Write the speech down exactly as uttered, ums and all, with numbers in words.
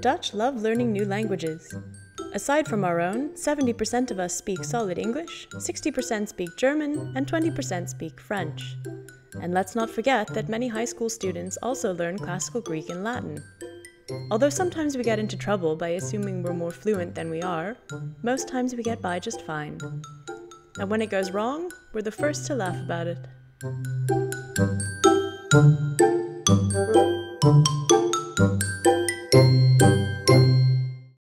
Dutch love learning new languages. Aside from our own, seventy percent of us speak solid English, sixty percent speak German, and twenty percent speak French. And let's not forget that many high school students also learn classical Greek and Latin. Although sometimes we get into trouble by assuming we're more fluent than we are, most times we get by just fine. And when it goes wrong, we're the first to laugh about it.